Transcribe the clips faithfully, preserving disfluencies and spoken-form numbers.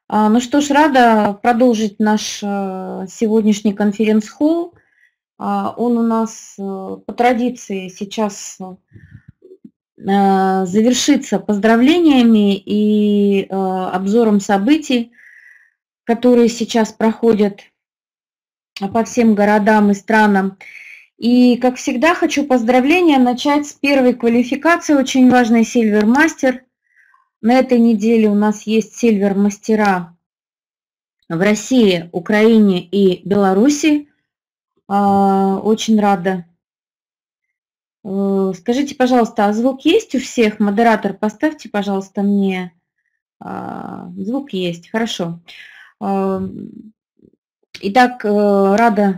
А, Ну что ж, рада продолжить наш э, сегодняшний конференц-холл. А, Он у нас э, по традиции сейчас э, завершится поздравлениями и э, обзором событий, которые сейчас проходят по всем городам и странам. И, как всегда, хочу поздравления начать с первой квалификации, очень важной Silver Master. На этой неделе у нас есть Silver мастера в России, Украине и Беларуси. А, Очень рада. Э, Скажите, пожалуйста, а звук есть у всех? Модератор, поставьте, пожалуйста, мне. а, Звук есть, хорошо. А, Итак, э, рада,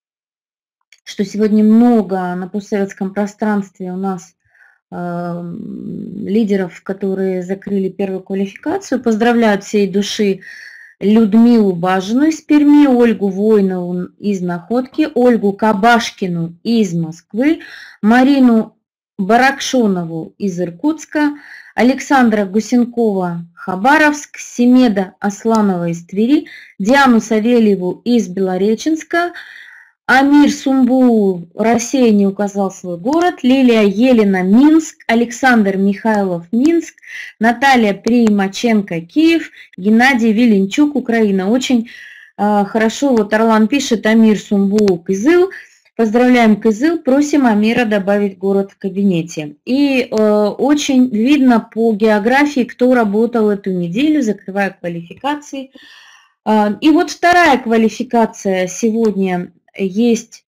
что сегодня много на постсоветском пространстве у нас а, лидеров, которые закрыли первую квалификацию. Поздравляю от всей души Людмилу Бажину из Перми, Ольгу Войнову из Находки, Ольгу Кабашкину из Москвы, Марину Баракшонову из Иркутска, Александра Гусенкова Хабаровск, Семеда Асланова из Твери, Диану Савельеву из Белореченска, Амир Сумбу, Россия, не указал свой город, Лилия Елена, Минск, Александр Михайлов, Минск, Наталья Примаченко, Киев, Геннадий Виленчук, Украина. Очень э, хорошо, вот Орлан пишет, Амир Сумбу, Кызыл. Поздравляем Кызыл, просим Амира добавить город в кабинете. И э, очень видно по географии, кто работал эту неделю, закрывая квалификации. Э, и вот вторая квалификация сегодня есть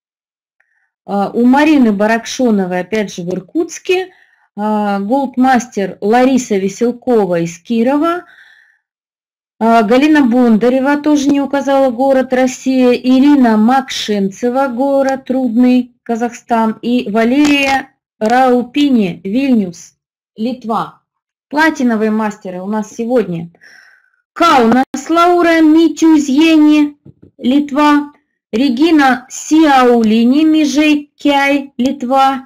у Марины Баракшоновой, опять же, в Иркутске, голдмастер Лариса Веселкова из Кирова, Галина Бондарева тоже не указала город Россия, Ирина Макшенцева, город Рудный, Казахстан, и Валерия Раупини, Вильнюс, Литва. Платиновые мастеры у нас сегодня. Каунас Лаура Митюзьени, Литва. Регина Сиаулини, Межей-Кяй, Литва.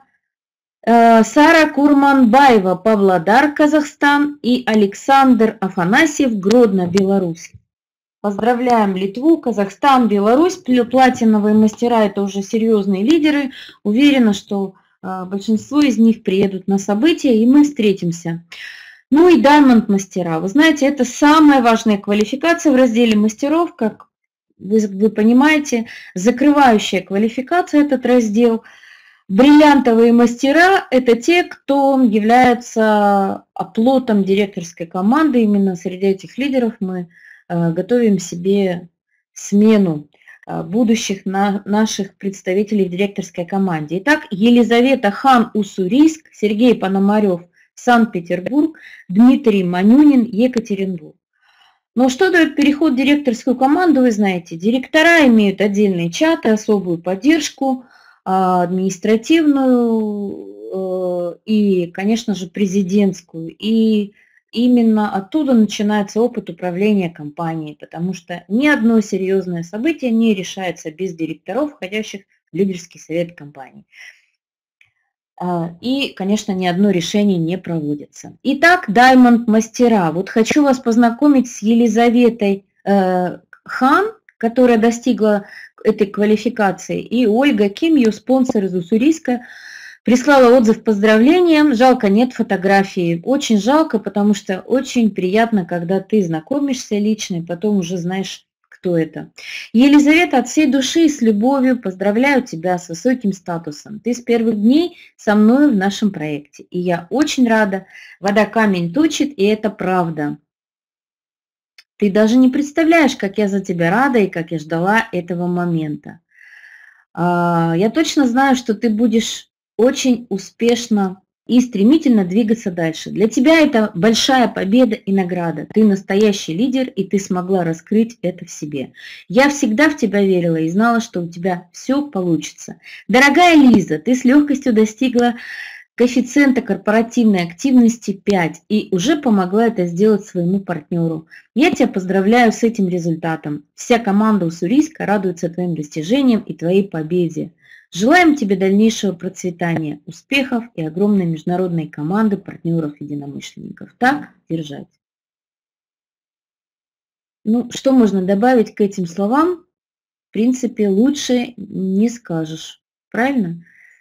Сара Курманбаева, Павлодар, Казахстан. И Александр Афанасьев, Гродно, Беларусь. Поздравляем Литву, Казахстан, Беларусь. Платиновые мастера – это уже серьезные лидеры. Уверена, что большинство из них приедут на события, и мы встретимся. Ну и Diamond мастера. Вы знаете, это самая важная квалификация в разделе мастеров, как вы, вы понимаете, закрывающая квалификация этот раздел. Бриллиантовые мастера – это те, кто является оплотом директорской команды. Именно среди этих лидеров мы э, готовим себе смену э, будущих на, наших представителей в директорской команде. Итак, Елизавета Хан-Уссурийск, Сергей Пономарев, Санкт-Петербург, Дмитрий Манюнин, Екатеринбург. Но что дает переход в директорскую команду, вы знаете. Директора имеют отдельные чаты, особую поддержку, административную и, конечно же, президентскую. И именно оттуда начинается опыт управления компанией, потому что ни одно серьезное событие не решается без директоров, входящих в лидерский совет компании. И, конечно, ни одно решение не проводится. Итак, Diamond мастера. Вот хочу вас познакомить с Елизаветой э, Хан, которая достигла этой квалификации, и Ольга Ким, ее спонсор из Уссурийска, прислала отзыв поздравлением. Жалко, нет фотографии. Очень жалко, потому что очень приятно, когда ты знакомишься лично, и потом уже знаешь, кто это. Елизавета, от всей души и с любовью поздравляю тебя с высоким статусом. Ты с первых дней со мной в нашем проекте, и я очень рада. Вода камень точит, и это правда. Ты даже не представляешь, как я за тебя рада и как я ждала этого момента. Я точно знаю, что ты будешь очень успешно и стремительно двигаться дальше. Для тебя это большая победа и награда. Ты настоящий лидер, и ты смогла раскрыть это в себе. Я всегда в тебя верила и знала, что у тебя все получится. Дорогая Лиза, ты с легкостью достигла коэффициента корпоративной активности пять и уже помогла это сделать своему партнеру. Я тебя поздравляю с этим результатом. Вся команда Уссурийска радуется твоим достижениям и твоей победе. Желаем тебе дальнейшего процветания, успехов и огромной международной команды партнеров-единомышленников. Так держать. Ну, что можно добавить к этим словам? В принципе, лучше не скажешь, правильно?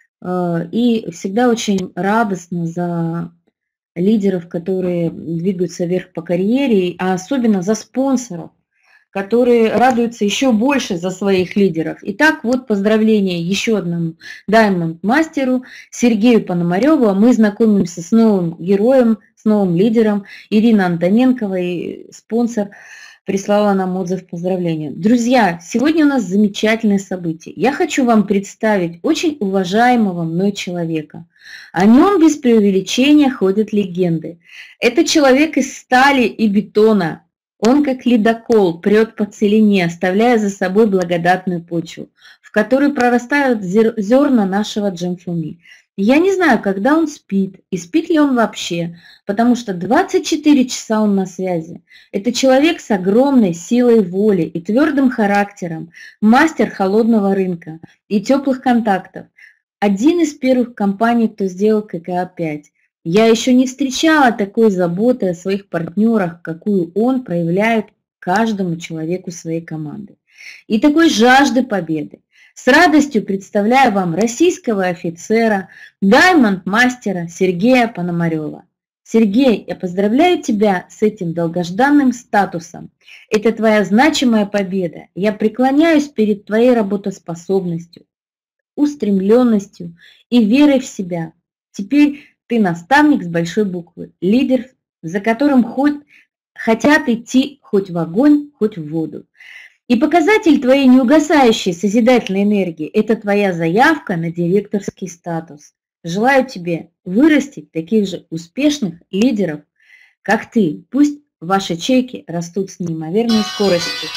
Э, И всегда очень радостно за лидеров, которые двигаются вверх по карьере, а особенно за спонсоров, которые радуются еще больше за своих лидеров. Итак, вот поздравление еще одному Diamond мастеру Сергею Пономареву. Мы знакомимся с новым героем, с новым лидером. Ирина Антоненкова, и спонсор, прислала нам отзыв поздравления. Друзья, сегодня у нас замечательное событие. Я хочу вам представить очень уважаемого мной человека. О нем без преувеличения ходят легенды. Это человек из стали и бетона. Он, как ледокол, прет по целине, оставляя за собой благодатную почву, в которой прорастают зерна нашего джемфуми. Я не знаю, когда он спит, и спит ли он вообще, потому что двадцать четыре часа он на связи. Это человек с огромной силой воли и твердым характером, мастер холодного рынка и теплых контактов. Один из первых компаний, кто сделал ка ка а пять. Я еще не встречала такой заботы о своих партнерах, какую он проявляет каждому человеку своей команды. И такой жажды победы. С радостью представляю вам российского офицера, даймонд-мастера Сергея Пономарева. Сергей, я поздравляю тебя с этим долгожданным статусом. Это твоя значимая победа. Я преклоняюсь перед твоей работоспособностью, устремленностью и верой в себя. Теперь ты наставник с большой буквы, лидер, за которым хоть, хотят идти хоть в огонь, хоть в воду. И показатель твоей неугасающей созидательной энергии – это твоя заявка на директорский статус. Желаю тебе вырастить таких же успешных лидеров, как ты. Пусть ваши чеки растут с неимоверной скоростью.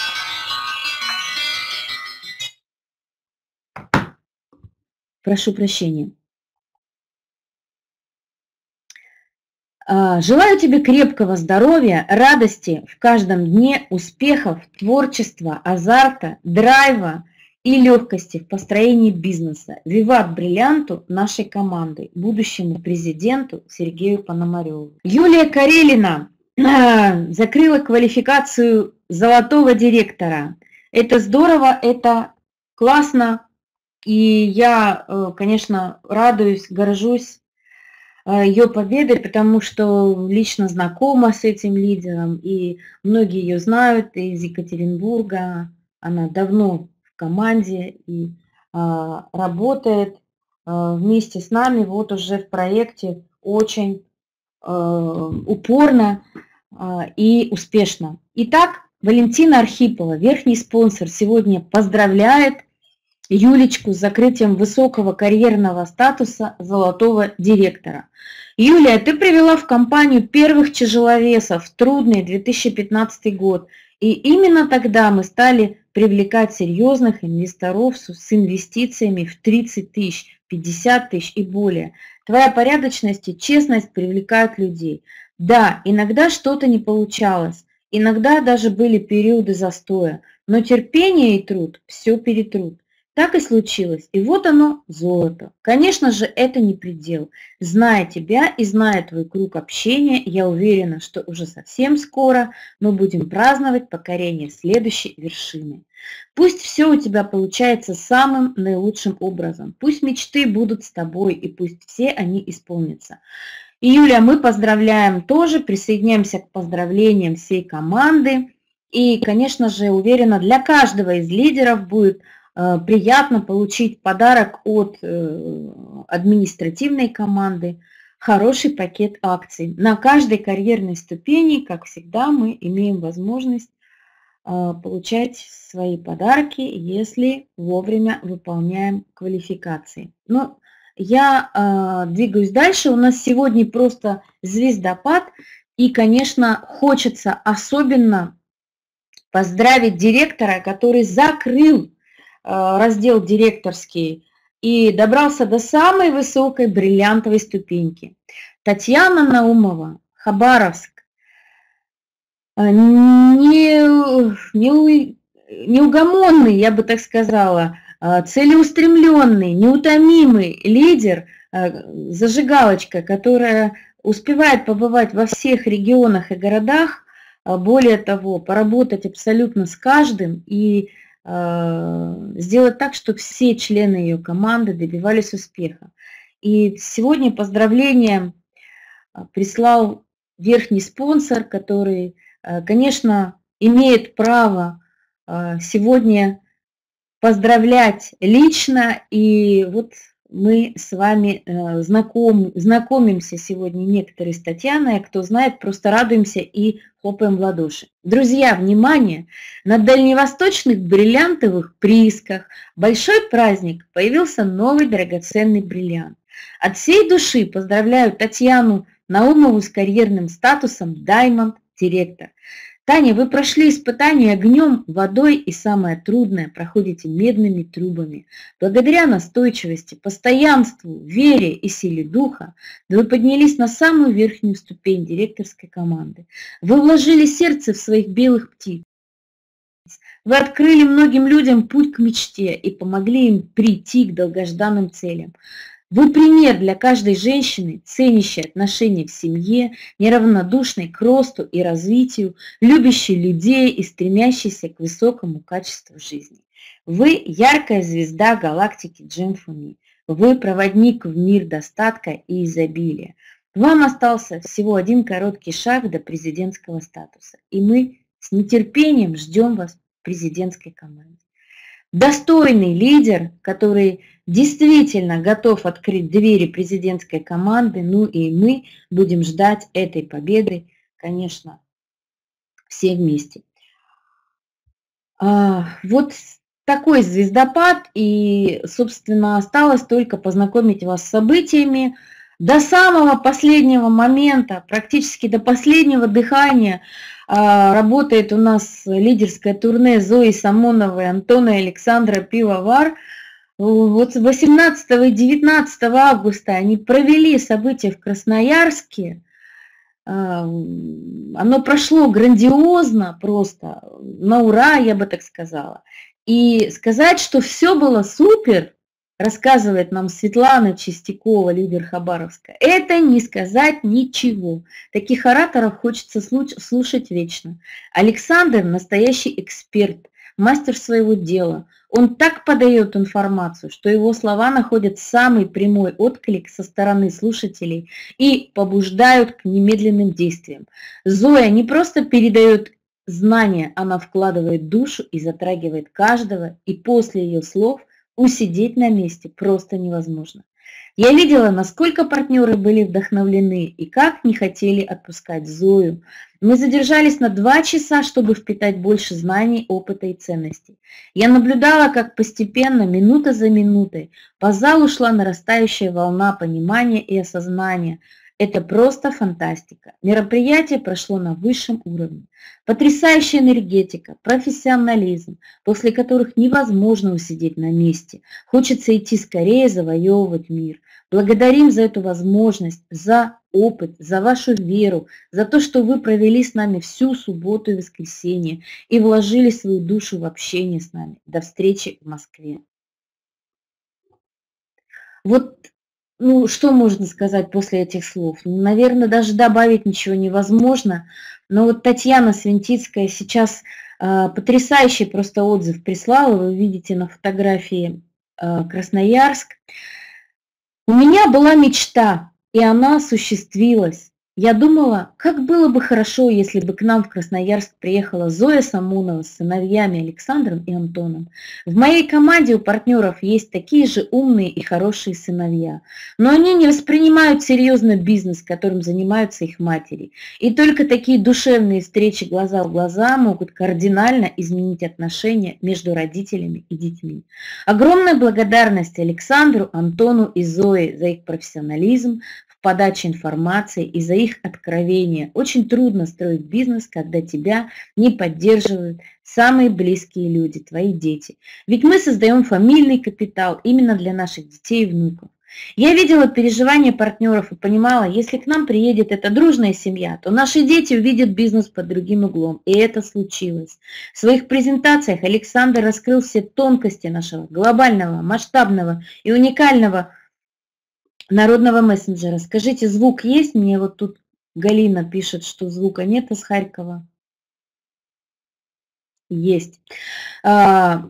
Прошу прощения. Желаю тебе крепкого здоровья, радости в каждом дне, успехов, творчества, азарта, драйва и легкости в построении бизнеса. Виват бриллианту нашей команды, будущему президенту Сергею Пономареву. Юлия Карелина закрыла квалификацию золотого директора. Это здорово, это классно. И я, конечно, радуюсь, горжусь ее победой, потому что лично знакома с этим лидером, и многие ее знают из Екатеринбурга. Она давно в команде и а, работает а, вместе с нами вот уже в проекте очень а, упорно а, и успешно. Итак, Валентина Архипова, верхний спонсор, сегодня поздравляет Юлечку с закрытием высокого карьерного статуса золотого директора. Юлия, ты привела в компанию первых тяжеловесов в трудный две тысячи пятнадцатый год. И именно тогда мы стали привлекать серьезных инвесторов с инвестициями в тридцать тысяч, пятьдесят тысяч и более. Твоя порядочность и честность привлекают людей. Да, иногда что-то не получалось, иногда даже были периоды застоя, но терпение и труд все перетрут. Так и случилось. И вот оно, золото. Конечно же, это не предел. Зная тебя и зная твой круг общения, я уверена, что уже совсем скоро мы будем праздновать покорение следующей вершины. Пусть все у тебя получается самым наилучшим образом. Пусть мечты будут с тобой, и пусть все они исполнятся. И, Юля, мы поздравляем тоже, присоединяемся к поздравлениям всей команды. И, конечно же, уверена, для каждого из лидеров будет приятно получить подарок от административной команды, хороший пакет акций. На каждой карьерной ступени, как всегда, мы имеем возможность получать свои подарки, если вовремя выполняем квалификации. Но я двигаюсь дальше. У нас сегодня просто звездопад. И, конечно, хочется особенно поздравить директора, который закрыл раздел директорский и добрался до самой высокой бриллиантовой ступеньки. Татьяна Наумова, Хабаровск, не, не, неугомонный, я бы так сказала, целеустремленный, неутомимый лидер, зажигалочка, которая успевает побывать во всех регионах и городах, а более того, поработать абсолютно с каждым и э, сделать так, чтобы все члены ее команды добивались успеха. И сегодня поздравления а, прислал верхний спонсор, который, э, конечно, имеет право э, сегодня поздравлять лично. И вот мы с вами э, знаком, знакомимся сегодня некоторые с Татьяной, а кто знает, просто радуемся и хлопаем в ладоши. Друзья, внимание! На дальневосточных бриллиантовых приисках большой праздник, появился новый драгоценный бриллиант. От всей души поздравляю Татьяну Наумову с карьерным статусом Diamond Director. Таня, вы прошли испытания огнем, водой и самое трудное, проходите медными трубами. Благодаря настойчивости, постоянству, вере и силе духа вы поднялись на самую верхнюю ступень директорской команды. Вы вложили сердце в своих белых птиц. Вы открыли многим людям путь к мечте и помогли им прийти к долгожданным целям. Вы пример для каждой женщины, ценящей отношения в семье, неравнодушной к росту и развитию, любящей людей и стремящейся к высокому качеству жизни. Вы яркая звезда галактики Джемфуни. Вы проводник в мир достатка и изобилия. Вам остался всего один короткий шаг до президентского статуса, и мы с нетерпением ждем вас в президентской команде. Достойный лидер, который действительно готов открыть двери президентской команды, ну и мы будем ждать этой победы, конечно, все вместе. А, вот такой звездопад, и, собственно, осталось только познакомить вас с событиями. До самого последнего момента, практически до последнего дыхания, работает у нас лидерское турне Зои Самоновой, Антона и Александра Пивовар. Вот восемнадцатого и девятнадцатого августа они провели события в Красноярске. Оно прошло грандиозно просто, на ура, я бы так сказала. И сказать, что все было супер, рассказывает нам Светлана Чистякова, лидер Хабаровска, это не сказать ничего. Таких ораторов хочется слушать вечно. Александр – настоящий эксперт, мастер своего дела. Он так подает информацию, что его слова находят самый прямой отклик со стороны слушателей и побуждают к немедленным действиям. Зоя не просто передает знания, она вкладывает душу и затрагивает каждого, и после ее слов усидеть на месте просто невозможно. Я видела, насколько партнеры были вдохновлены и как не хотели отпускать Зою. Мы задержались на два часа, чтобы впитать больше знаний, опыта и ценностей. Я наблюдала, как постепенно, минута за минутой, по залу шла нарастающая волна понимания и осознания. Это просто фантастика. Мероприятие прошло на высшем уровне. Потрясающая энергетика, профессионализм, после которых невозможно усидеть на месте. Хочется идти скорее завоевывать мир. Благодарим за эту возможность, за опыт, за вашу веру, за то, что вы провели с нами всю субботу и воскресенье и вложили свою душу в общение с нами. До встречи в Москве. Вот, ну, что можно сказать после этих слов? Ну, наверное, даже добавить ничего невозможно. Но вот Татьяна Свинтицкая сейчас э, потрясающий просто отзыв прислала. Вы видите на фотографии э, Красноярск. У меня была мечта, и она осуществилась. Я думала, как было бы хорошо, если бы к нам в Красноярск приехала Зоя Самонова с сыновьями Александром и Антоном. В моей команде у партнеров есть такие же умные и хорошие сыновья, но они не воспринимают серьезно бизнес, которым занимаются их матери. И только такие душевные встречи глаза в глаза могут кардинально изменить отношения между родителями и детьми. Огромная благодарность Александру, Антону и Зое за их профессионализм, подачи информации и за их откровения. Очень трудно строить бизнес, когда тебя не поддерживают самые близкие люди, твои дети. Ведь мы создаем фамильный капитал именно для наших детей и внуков. Я видела переживания партнеров и понимала, если к нам приедет эта дружная семья, то наши дети увидят бизнес под другим углом. И это случилось. В своих презентациях Александр раскрыл все тонкости нашего глобального, масштабного и уникального народного мессенджера. Скажите, звук есть? Мне вот тут Галина пишет, что звука нет из Харькова. Есть. А,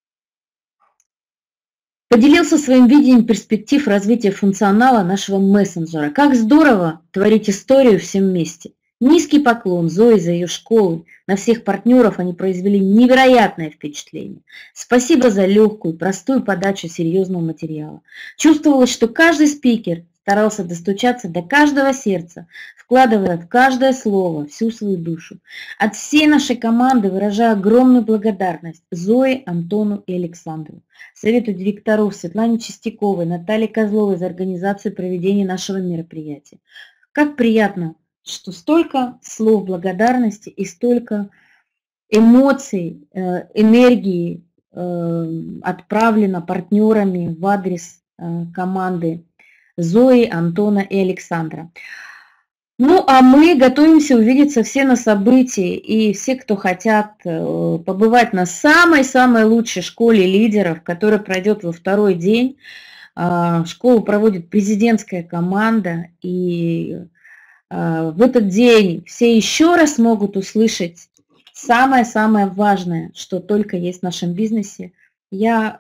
Поделился своим видением перспектив развития функционала нашего мессенджера. Как здорово творить историю всем вместе. Низкий поклон Зое за ее школу. На всех партнеров они произвели невероятное впечатление. Спасибо за легкую, простую подачу серьезного материала. Чувствовалось, что каждый спикер старался достучаться до каждого сердца, вкладывая в каждое слово всю свою душу. От всей нашей команды выражаю огромную благодарность Зое, Антону и Александру, Совету директоров Светлане Чистяковой, Наталье Козловой за организацию проведения нашего мероприятия. Как приятно, что столько слов благодарности и столько эмоций, энергии отправлено партнерами в адрес команды Зои, Антона и Александра. Ну, а мы готовимся увидеться все на событии, и все, кто хотят побывать на самой-самой лучшей школе лидеров, которая пройдет во второй день. Школу проводит президентская команда, и в этот день все еще раз могут услышать самое-самое важное, что только есть в нашем бизнесе. Я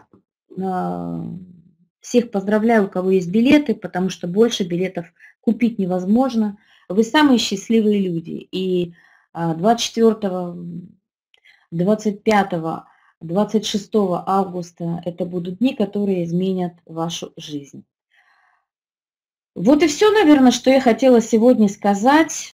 всех поздравляю, у кого есть билеты, потому что больше билетов купить невозможно. Вы самые счастливые люди. И двадцать четвёртого, двадцать пятого, двадцать шестого августа это будут дни, которые изменят вашу жизнь. Вот и все, наверное, что я хотела сегодня сказать.